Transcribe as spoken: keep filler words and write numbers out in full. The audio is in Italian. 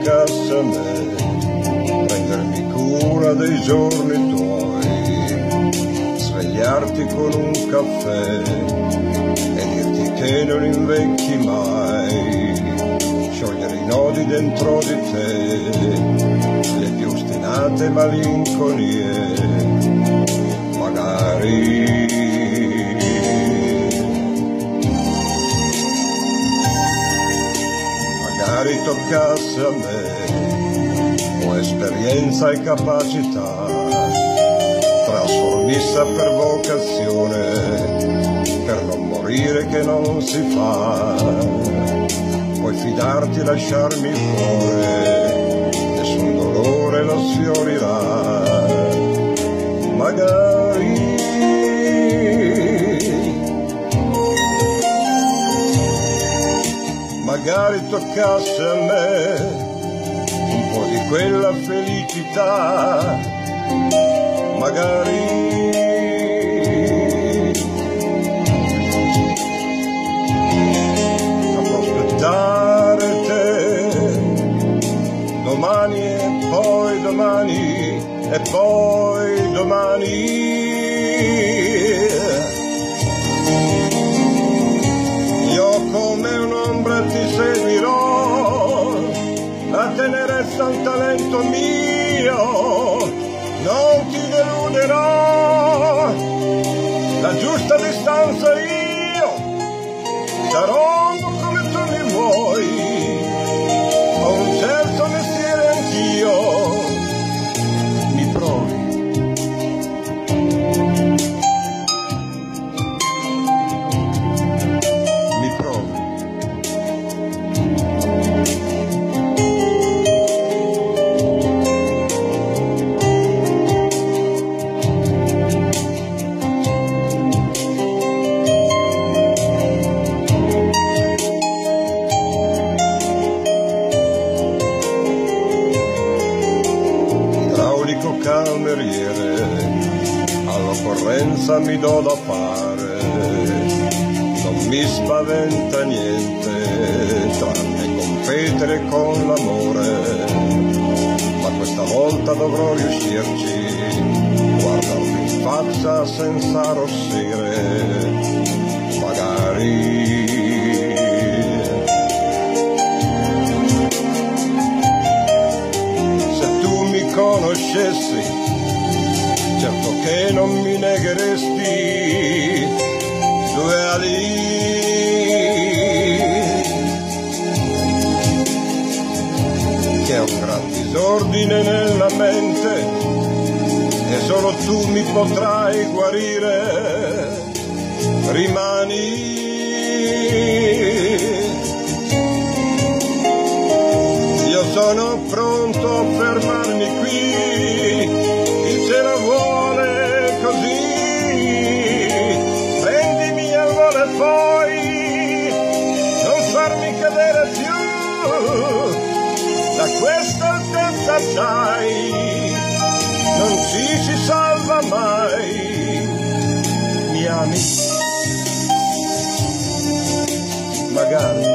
toccasse a me prendermi cura dei giorni tuoi, svegliarti con un caffè e dirti che non invecchi mai, sciogliere i nodi dentro di te, le più ostinate malinconie, magari magari toccasse a me, o esperienza e capacità, trasformissa per vocazione, per non morire che non si fa, puoi fidarti e lasciarmi fuori, nessun dolore lo sfiorirà, magari magari toccasse a me un po' di quella felicità, magari saprò aspettare te domani e poi domani e poi domani. Come un'ombra ti seguirò, la tenerezza è un talento mio, non ti deluderò, la giusta distanza io darò come tu mi vuoi, ho un certo mestiere anch'io, mi provi. Cameriere, all'occorrenza mi do da fare, non mi spaventa niente, tranne competere con l'amore, ma questa volta dovrò riuscirci, guardarti in faccia senza arrossire, magari conoscessi, certo che non mi negheresti due ali. Che è un gran disordine nella mente e solo tu mi potrai guarire, rimani. Io sono pronto a fermarmi qui, il cielo vuole così, prendimi al volo e poi non farmi cadere più, da questa altezza sai, non ci si salva mai, mi ami? Magari.